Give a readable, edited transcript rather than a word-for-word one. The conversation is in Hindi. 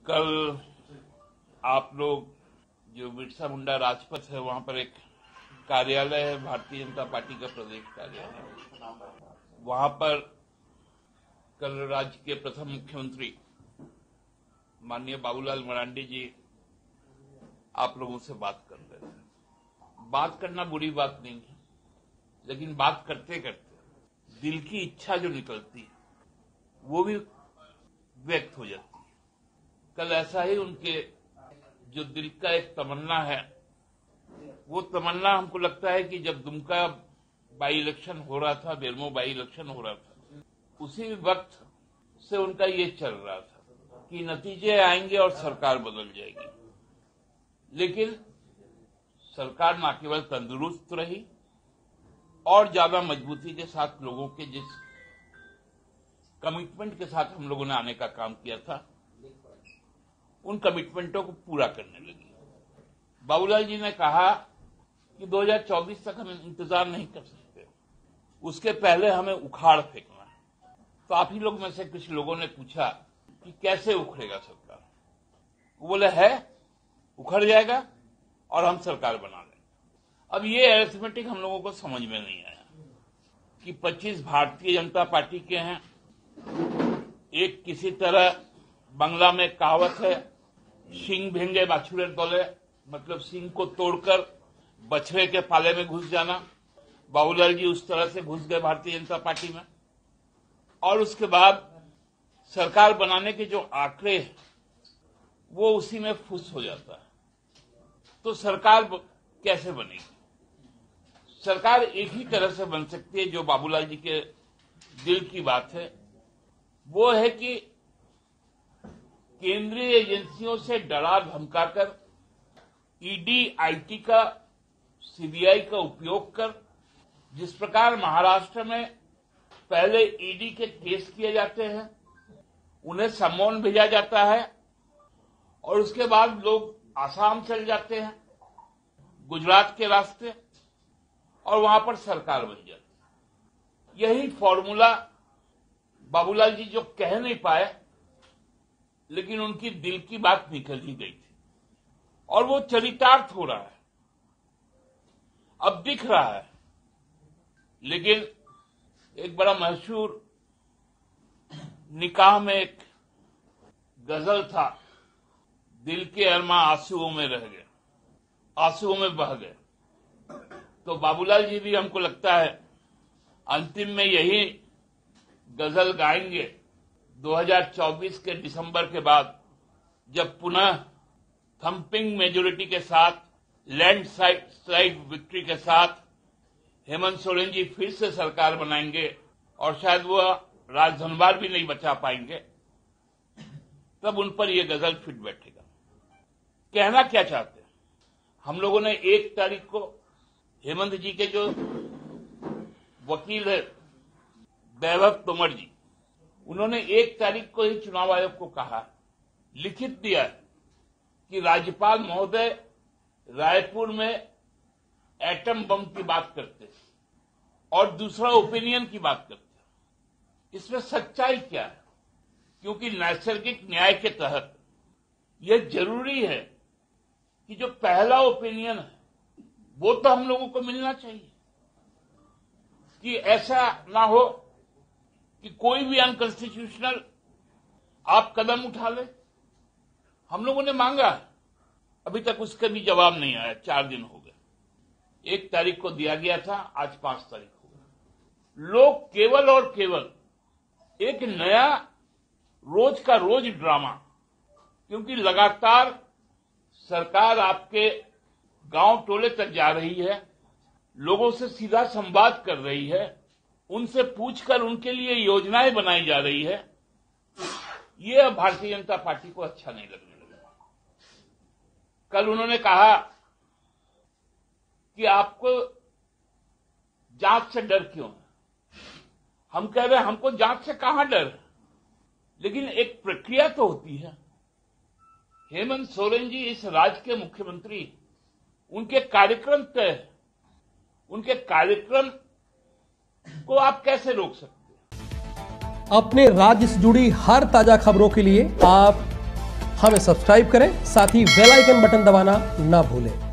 कल आप लोग जो बिरसा मुंडा राजपथ है वहां पर एक कार्यालय है, भारतीय जनता पार्टी का प्रदेश कार्यालय, वहां पर कल राज्य के प्रथम मुख्यमंत्री माननीय बाबूलाल मरांडी जी आप लोगों से बात कर रहे थे। बात करना बुरी बात नहीं है, लेकिन बात करते करते दिल की इच्छा जो निकलती है वो भी व्यक्त हो जाती है। कल ऐसा ही उनके जो दिल का एक तमन्ना है, वो तमन्ना हमको लगता है कि जब दुमका बाई इलेक्शन हो रहा था, बेरमो बाई इलेक्शन हो रहा था, उसी वक्त से उनका ये चल रहा था कि नतीजे आएंगे और सरकार बदल जाएगी। लेकिन सरकार न केवल तंदुरुस्त रही और ज्यादा मजबूती के साथ लोगों के जिस कमिटमेंट के साथ हम लोगों ने आने का काम किया था, उन कमिटमेंटों को पूरा करने लगी। बाबूलाल जी ने कहा कि 2024 तक हम इंतजार नहीं कर सकते, उसके पहले हमें उखाड़ फेंकना है। तो आप ही लोग में से कुछ लोगों ने पूछा कि कैसे उखड़ेगा सरकार। वो बोले है उखड़ जाएगा और हम सरकार बना लेंगे। अब ये अरिथमेटिक हम लोगों को समझ में नहीं आया कि 25 भारतीय जनता पार्टी के हैं। एक किसी तरह बांग्ला में कहावत है, सिंह भेंगे बाछुरे तोले, मतलब सिंह को तोड़कर बछड़े के पाले में घुस जाना। बाबूलाल जी उस तरह से घुस गए भारतीय जनता पार्टी में, और उसके बाद सरकार बनाने के जो आंकड़े हैं वो उसी में फुस हो जाता है। तो सरकार कैसे बनेगी? सरकार एक ही तरह से बन सकती है, जो बाबूलाल जी के दिल की बात है, वो है कि केंद्रीय एजेंसियों से डरा धमकाकर ईडी, आईटी का, सीबीआई का उपयोग कर, जिस प्रकार महाराष्ट्र में पहले ईडी के केस किए जाते हैं, उन्हें सम्मन भेजा जाता है और उसके बाद लोग आसाम चल जाते हैं गुजरात के रास्ते और वहां पर सरकार बन जाती है। यही फॉर्मूला बाबूलाल जी जो कह नहीं पाए, लेकिन उनकी दिल की बात निकल ही गई थी और वो चरितार्थ हो रहा है, अब दिख रहा है। लेकिन एक बड़ा मशहूर निकाह में एक गजल था, दिल के अरमा आंसुओं में रह गए, आंसुओं में बह गए। तो बाबूलाल जी भी हमको लगता है अंतिम में यही गजल गाएंगे 2024 के दिसंबर के बाद, जब पुनः थंपिंग मेजोरिटी के साथ, लैंडस्लाइड विक्ट्री के साथ हेमंत सोरेन जी फिर से सरकार बनाएंगे और शायद वो राजधनवार भी नहीं बचा पाएंगे, तब उन पर यह गजल फिट बैठेगा। कहना क्या चाहते हैं? हम लोगों ने 1 तारीख को हेमंत जी के जो वकील है वैभव तोमर जी, उन्होंने 1 तारीख को ही चुनाव आयोग को कहा, लिखित दिया कि राज्यपाल महोदय रायपुर में एटम बम की बात करते और दूसरा ओपिनियन की बात करते। इसमें सच्चाई क्या है? क्योंकि नैसर्गिक न्याय के तहत यह जरूरी है कि जो पहला ओपिनियन है वो तो हम लोगों को मिलना चाहिए, कि ऐसा ना हो कि कोई भी अनकॉन्स्टिट्यूशनल आप कदम उठा ले। हम लोगों ने मांगा, अभी तक उसका भी जवाब नहीं आया, 4 दिन हो गए। 1 तारीख को दिया गया था, आज 5 तारीख हो गई। लोग केवल और केवल एक नया रोज का रोज ड्रामा, क्योंकि लगातार सरकार आपके गांव टोले तक जा रही है, लोगों से सीधा संवाद कर रही है, उनसे पूछकर उनके लिए योजनाएं बनाई जा रही है। ये भारतीय जनता पार्टी को अच्छा नहीं लगने लगा। कल उन्होंने कहा कि आपको जांच से डर क्यों है? हम कह रहे हैं हमको जांच से कहां डर है, लेकिन एक प्रक्रिया तो होती है। हेमंत सोरेन जी इस राज्य के मुख्यमंत्री, उनके कार्यक्रम तय है, उनके कार्यक्रम को आप कैसे रोक सकते हैं? अपने राज्य से जुड़ी हर ताजा खबरों के लिए आप हमें सब्सक्राइब करें, साथ ही बेल आइकन बटन दबाना ना भूलें।